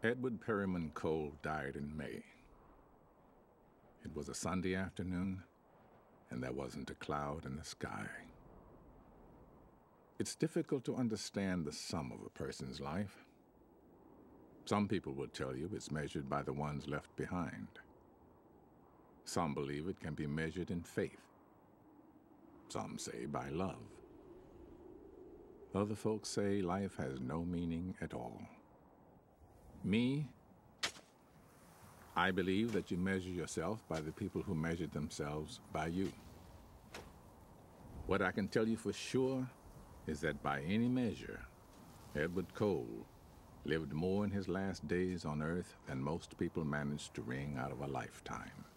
Edward Perryman Cole died in May. It was a Sunday afternoon, and there wasn't a cloud in the sky. It's difficult to understand the sum of a person's life. Some people will tell you it's measured by the ones left behind. Some believe it can be measured in faith. Some say by love. Other folks say life has no meaning at all. Me, I believe that you measure yourself by the people who measured themselves by you. What I can tell you for sure is that by any measure, Edward Cole lived more in his last days on Earth than most people managed to wring out of a lifetime.